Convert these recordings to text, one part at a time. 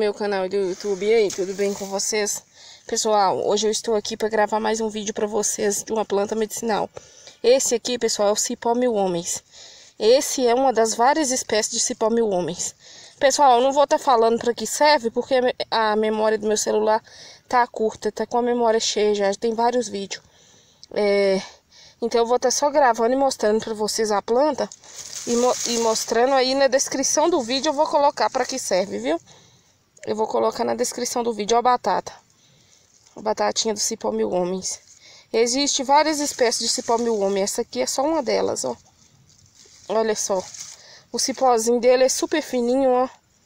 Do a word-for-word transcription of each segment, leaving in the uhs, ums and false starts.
meu canal do YouTube. E aí, tudo bem com vocês? Pessoal, hoje eu estou aqui para gravar mais um vídeo para vocês de uma planta medicinal. Esse aqui, pessoal, é o cipó mil homens. Esse é uma das várias espécies de cipó mil homens. Pessoal, eu não vou estar tá falando para que serve, porque a memória do meu celular tá curta, tá com a memória cheia já, tem vários vídeos. É... Então eu vou estar tá só gravando e mostrando para vocês a planta. E, mo e mostrando aí na descrição do vídeo eu vou colocar para que serve, viu? Eu vou colocar na descrição do vídeo, ó, a batata. A batatinha do cipó mil homens. Existem várias espécies de cipó mil homens. Essa aqui é só uma delas, ó. Olha só. O cipózinho dele é super fininho, ó.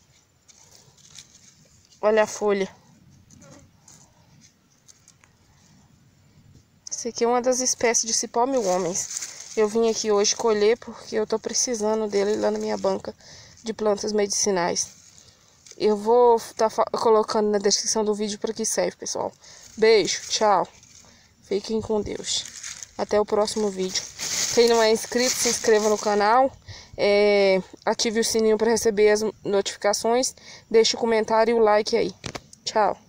Olha a folha. Esse aqui é uma das espécies de cipó mil homens. Eu vim aqui hoje colher porque eu tô precisando dele lá na minha banca de plantas medicinais. Eu vou estar tá colocando na descrição do vídeo para que serve, pessoal. Beijo, tchau. Fiquem com Deus. Até o próximo vídeo. Quem não é inscrito, se inscreva no canal. É, ative o sininho para receber as notificações. Deixe o comentário e o like aí. Tchau.